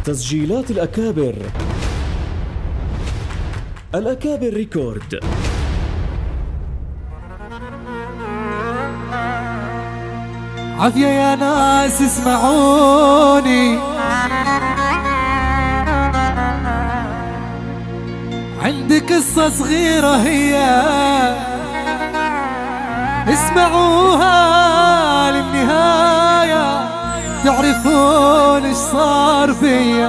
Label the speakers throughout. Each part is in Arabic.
Speaker 1: تسجيلات الأكابر. الأكابر ريكورد.
Speaker 2: عافية يا ناس اسمعوني، عندي قصة صغيرة هي اسمعوها للنهاية تعرفون ايش صار فيا.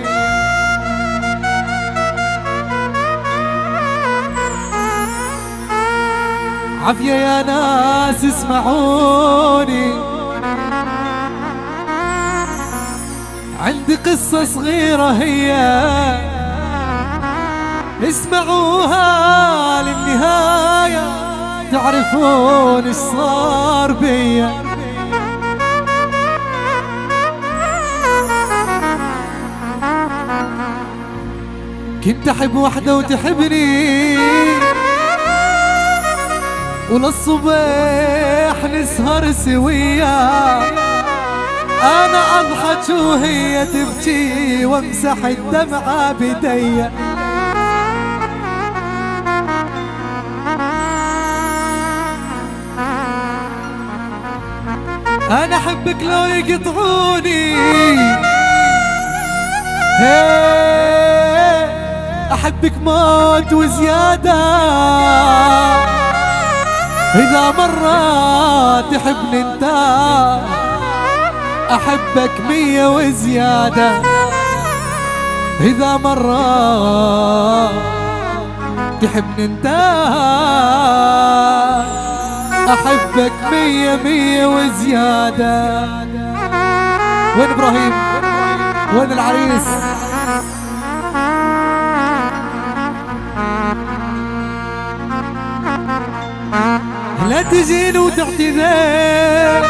Speaker 2: عافية يا ناس اسمعوني، عندي قصة صغيرة هي اسمعوها للنهاية تعرفون ايش صار بيا. كنت احب وحدة وتحبني، وللصبح نسهر سويا، انا اضحك وهي تبكي وامسح الدمعة بديا. انا احبك لو يقطعوني، احبك موت وزيادة، اذا مرة تحبني انت احبك 100 وزيادة، اذا مرة تحبني انت احبك 100 وزيادة. وين ابراهيم؟ وين العريس؟ لا تجين وتعتذر،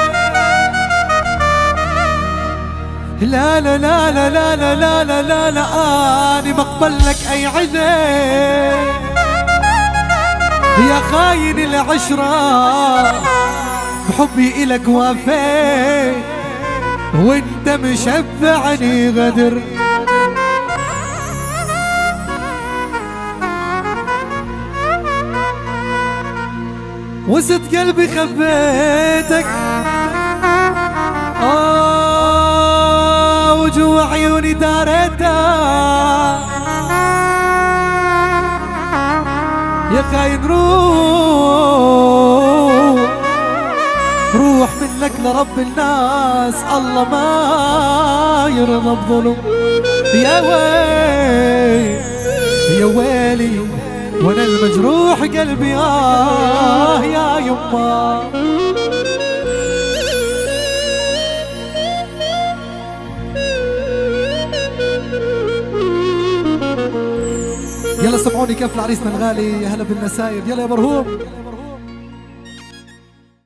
Speaker 2: لا لا لا لا لا لا لا لا لا لا، اني بقبل لك اي عذر يا خاين العشرة، بحبي إلك وافيت وانت مشبعني غدر. وسط قلبي خبيتك، وجوع عيوني داريتك يا خاين. روح منك لرب الناس، الله ما يرضى بظلم. يا ويلي يا ويلي وانا المجروح قلبي يا يما. يلا سمعوني كيف لعريسنا الغالي. يا هلا بالنسايب، يلا يا برهوم.